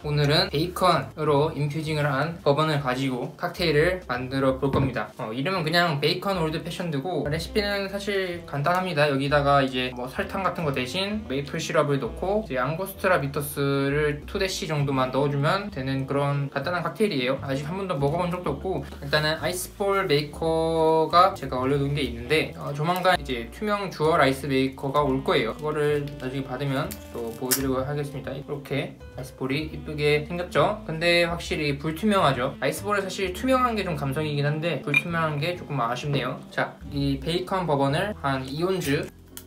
오늘은 베이컨으로 인퓨징을 한 버번을 가지고 칵테일을 만들어 볼 겁니다. 이름은 그냥 베이컨 올드 패션드고 레시피는 사실 간단합니다. 여기다가 이제 뭐 설탕 같은 거 대신 메이플 시럽을 넣고 이제 앙고스트라 비터스를 2대시 정도만 넣어주면 되는 그런 간단한 칵테일이에요. 아직 한 번도 먹어본 적도 없고, 일단은 아이스볼 메이커가 제가 올려둔 게 있는데 조만간 이제 투명 듀얼 아이스 메이커가 올 거예요. 그거를 나중에 받으면 또 보여드리고 하겠습니다. 이렇게 아이스볼이 이쁘게 생겼죠? 근데 확실히 불투명하죠? 아이스볼은 사실 투명한 게 좀 감성이긴 한데 불투명한 게 조금 아쉽네요. 자, 이 베이컨 버번을 한 2온즈,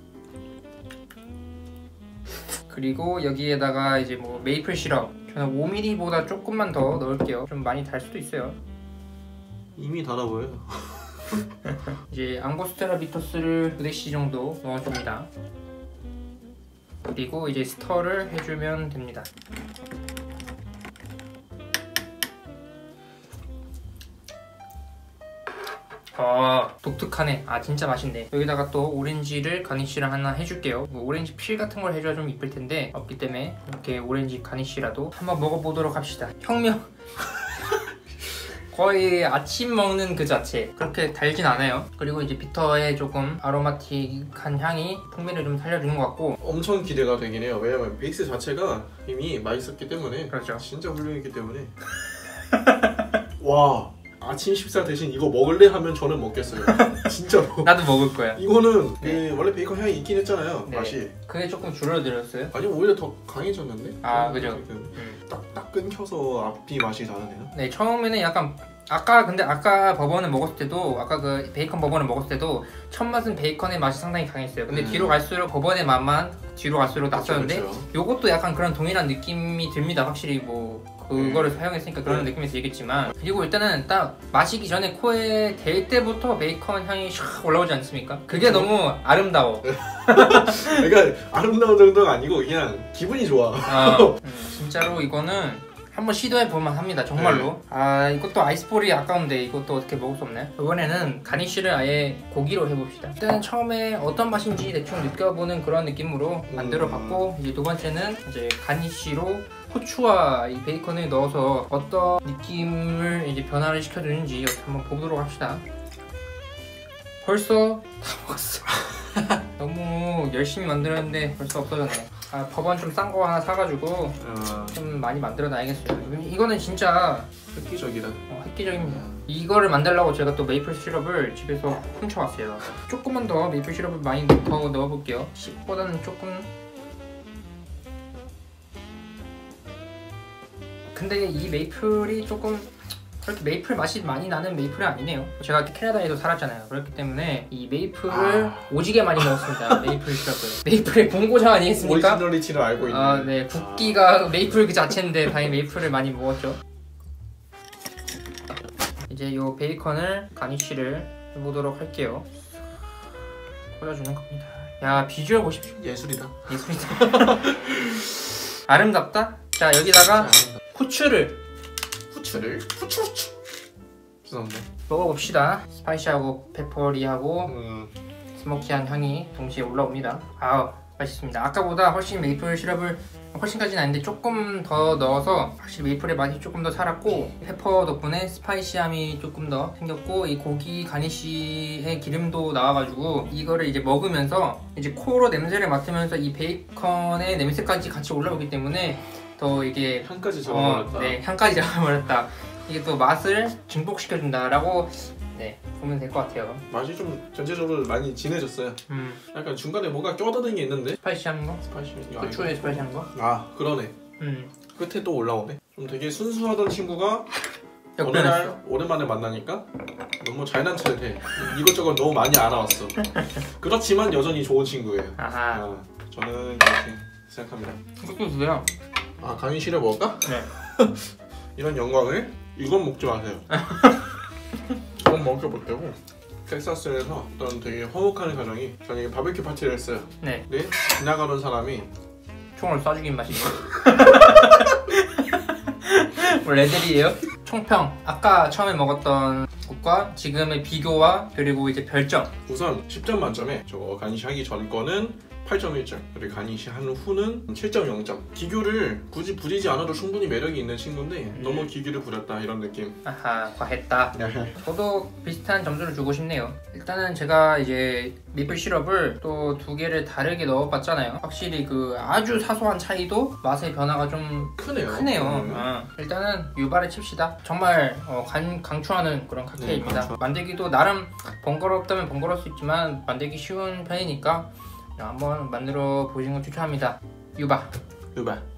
그리고 여기에다가 이제 뭐 메이플 시럽, 저는 5mm보다 조금만 더 넣을게요. 좀 많이 달 수도 있어요. 이미 달아 보여요. 이제 앙고스트라 비터스를 2대시 정도 넣어줍니다. 그리고 이제 스터를 해주면 됩니다. 독특하네. 진짜 맛있네. 여기다가 또 오렌지를 가니쉬를 하나 해줄게요. 뭐 오렌지 필 같은 걸 해줘야 좀 이쁠 텐데 없기 때문에 이렇게 오렌지 가니쉬라도 한번 먹어보도록 합시다. 혁명! 거의 아침 먹는 그 자체. 그렇게 달진 않아요. 그리고 이제 비터의 조금 아로마틱한 향이 풍미를 좀 살려주는 것 같고 엄청 기대가 되긴 해요. 왜냐면 베이스 자체가 이미 맛있었기 때문에. 그렇죠. 진짜 훌륭했기 때문에. 와, 아침 식사 대신 이거 먹을래 하면 저는 먹겠어요. 진짜로. 나도 먹을 거야. 이거는 그 원래 베이컨 향이 있긴 했잖아요. 네. 맛이. 그게 조금 줄어들었어요? 아니 오히려 더 강해졌는데? 그죠. 딱 끊겨서 앞뒤 맛이 다르네요. 네, 처음에는 약간 아까 버번을 먹었을 때도, 아까 그 베이컨 버번을 먹었을 때도 첫 맛은 베이컨의 맛이 상당히 강했어요. 근데 뒤로 갈수록 버번의 맛만 뒤로 갈수록 났었는데 요것도 약간 그런 동일한 느낌이 듭니다. 확실히 뭐 그거를 사용했으니까 그런 느낌이 들겠지만, 그리고 일단은 딱 마시기 전에 코에 댈 때부터 베이컨 향이 샥 올라오지 않습니까? 그게 너무 아름다워. 그러니까 아름다운 정도가 아니고 그냥 기분이 좋아. 진짜로 이거는 한번 시도해볼만 합니다. 정말로. 이것도 아이스볼이 아까운데 이것도 어떻게 먹을 수 없네. 이번에는 가니쉬를 아예 고기로 해봅시다. 일단 처음에 어떤 맛인지 대충 느껴보는 그런 느낌으로 만들어봤고, 이제 두 번째는 이제 가니쉬로 후추와 이 베이컨을 넣어서 어떤 느낌을 이제 변화를 시켜주는지 한번 보도록 합시다. 벌써 다 먹었어. 너무 열심히 만들었는데 벌써 없어졌네. 버번 좀 싼 거 하나 사가지고 좀 많이 만들어 놔야겠어요. 이거는 진짜 획기적이다. 획기적입니다. 이거를 만들려고 제가 또 메이플 시럽을 집에서 훔쳐왔어요. 조금만 더 메이플 시럽을 많이 더 넣어볼게요. 10보다는 조금. 근데 이 메이플이 조금 그렇게 메이플 맛이 많이 나는 메이플은 아니네요. 제가 캐나다에서 살았잖아요. 그렇기 때문에 이 메이플을 오지게 많이 먹었습니다. 메이플 시럽을. 메이플의 본고장 아니겠습니까? 오리지널리티를 알고 있는. 네, 국기가 메이플 그 자체인데 당연히 메이플을 많이 먹었죠. 이제 이 베이컨을 가니쉬를 해보도록 할게요. 꽂아주는 겁니다. 야, 비주얼 보십시오. 예술이다. 예술이다. 아름답다? 자, 여기다가 후추를 죄송합니다. 먹어봅시다. 스파이시하고 페퍼리하고 스모키한 향이 동시에 올라옵니다. 맛있습니다. 아까보다 훨씬 메이플 시럽을 훨씬까지는 아닌데 조금 더 넣어서 확실히 메이플의 맛이 조금 더 살았고, 페퍼 덕분에 스파이시함이 조금 더 생겼고, 이 고기 가니쉬의 기름도 나와가지고 이거를 이제 먹으면서 이제 코로 냄새를 맡으면서 이 베이컨의 냄새까지 같이 올라오기 때문에 더 이게 향까지 잡아버렸다. 네, 향까지 잡아버렸다. 이게 또 맛을 증폭시켜준다라고 보면 될 것 같아요. 맛이 좀 전체적으로 많이 진해졌어요. 약간 중간에 뭔가 껴드는 게 있는데. 스파이시한 거? 후추에 스파이시한 거? 그러네. 끝에 또 올라오네. 좀 되게 순수하던 친구가 어느 역변했어. 날 오랜만에 만나니까 너무 잘난 체를 해. 이것저것 너무 많이 알아왔어. 그렇지만 여전히 좋은 친구예요. 저는 그렇게 생각합니다. 이것도 주세요. 가니쉬를 먹을까? 네. 이런 영광을. 이건 먹지 마세요. 이건 먹여볼게고. 텍사스에서 어떤 되게 화목한 가정이 저녁에 바베큐 파티를 했어요. 네. 근데 지나가던 사람이 총을 쏴주긴 맛이죠. 뭐 레들이에요? 총평. 아까 처음에 먹었던 것과 지금의 비교와 그리고 이제 별점. 우선 10점 만점에 저거 가니쉬 하기 전 거는 8.1점, 그리고 가니시 한 후는 7.0점. 기교를 굳이 부리지 않아도 충분히 매력이 있는 친구인데 너무 기교를 부렸다 이런 느낌. 아하, 과했다. 저도 비슷한 점수를 주고 싶네요. 일단은 제가 이제 메이플 시럽을 또 두 개를 다르게 넣어봤잖아요. 확실히 그 아주 사소한 차이도 맛의 변화가 좀 크네요. 일단은 유바를 칩시다. 정말 강추하는 그런 칵테일입니다. 만들기도 나름 번거롭다면 번거로울 수 있지만 만들기 쉬운 편이니까 한번 만들어 보시는 걸 추천합니다. 유바.